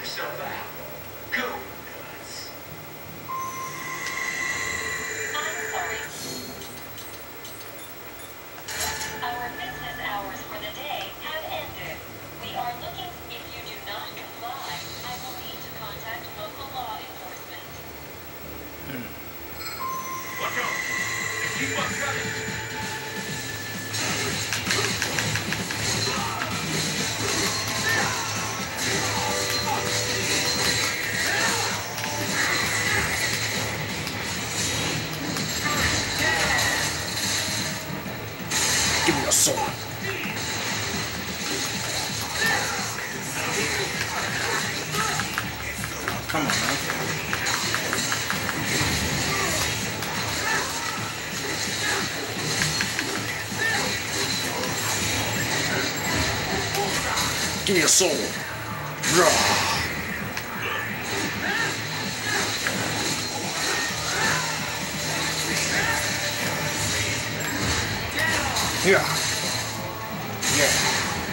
yourself out. Go nuts. I'm sorry. Our business hours for the day have ended. We are looking. If you do not comply, I will need to contact local law enforcement. Watch out. Keep on coming. Give me your sword. Come on, man. Give me your soul. Raw. Yeah. Yeah.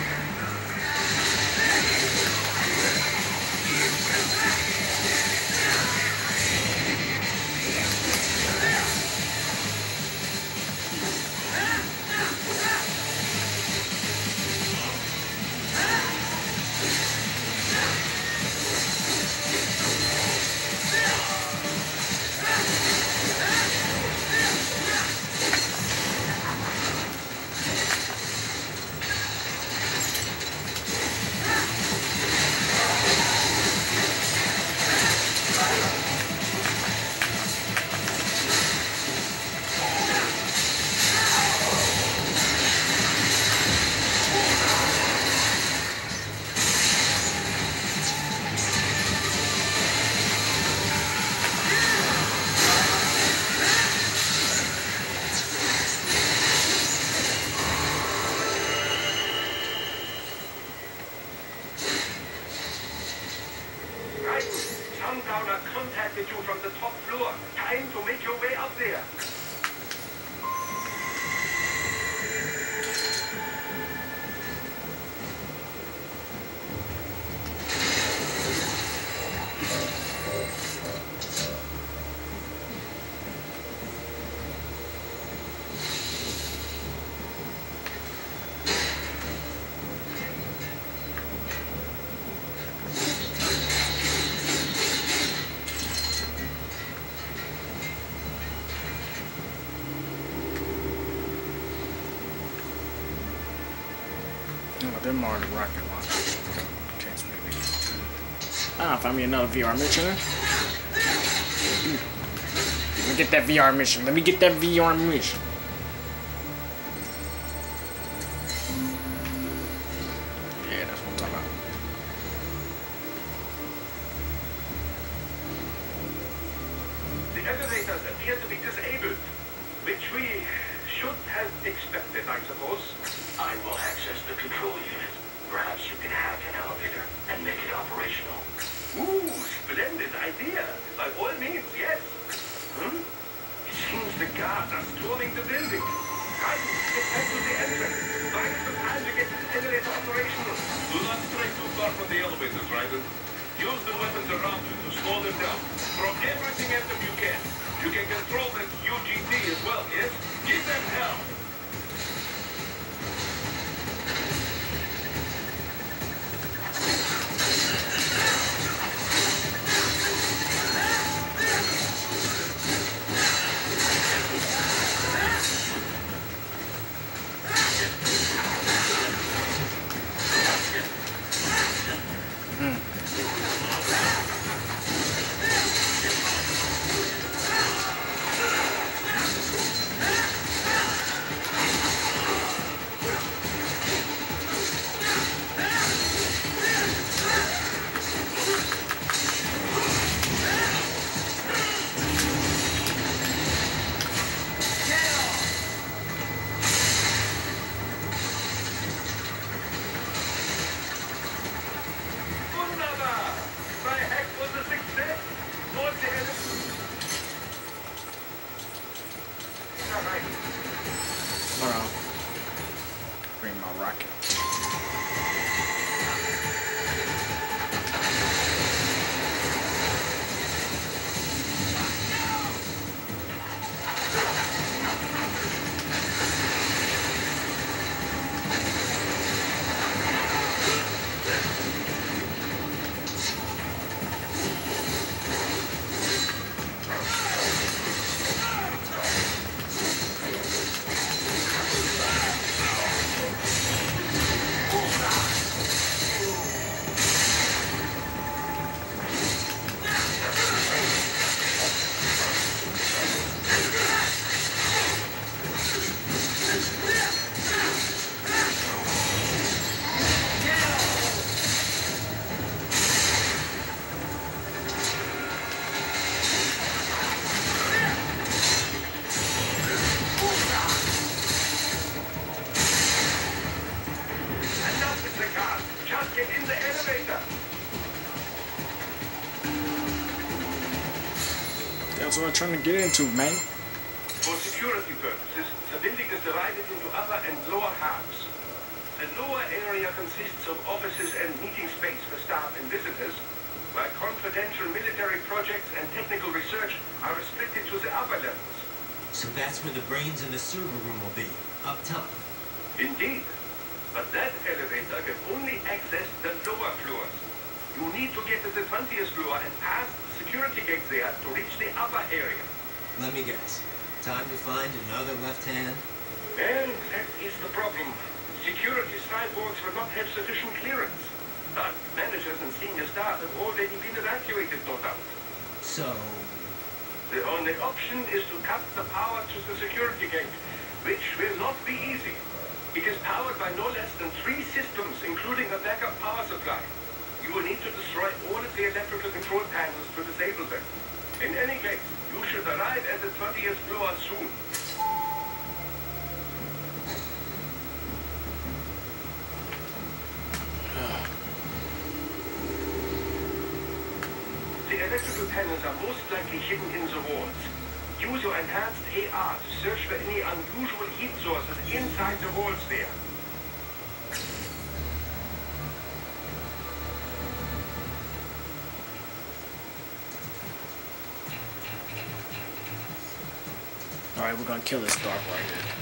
Sundowner contacted you from the top floor. Time to make your way up there. Them are the rocket launchers. Chance maybe. Ah, find me another VR mission. Let me get that VR mission. Let me get that VR mission. Yeah, that's what I'm talking about. The elevators appear to be disabled, which we should have expected, I suppose. I will access the control unit. Perhaps you can hack an elevator and make it operational. Ooh, splendid idea. By all means, yes. It seems the guards are storming the building. Right, get back to the entrance. Find some time to get this elevator operational. Do not stray too far from the elevators, Raiden. Use the weapons around you to slow them down. Throw everything at them you can. You can control that UGT as well, yes? Give them hell. That's what I'm trying to get into, man. For security purposes, the building is divided into upper and lower halves. The lower area consists of offices and meeting space for staff and visitors, while confidential military projects and technical research are restricted to the upper levels. So that's where the brains in the server room will be, up top. Indeed. But that elevator can only access the lower floors. You need to get to the 20th floor and pass the security gate there to reach the upper area. Let me guess. Time to find another left hand? Well, that is the problem. Security cyborgs will not have sufficient clearance. But managers and senior staff have already been evacuated, no doubt. So... The only option is to cut the power to the security gate, which will not be easy. It is powered by no less than 3 systems, including a backup power supply. You will need to destroy all of the electrical control panels to disable them. In any case, you should arrive at the 20th floor soon. The electrical panels are most likely hidden in the walls. Use your enhanced AR to search for any unusual heat sources inside the walls there. Alright, we're gonna kill this Dark right here.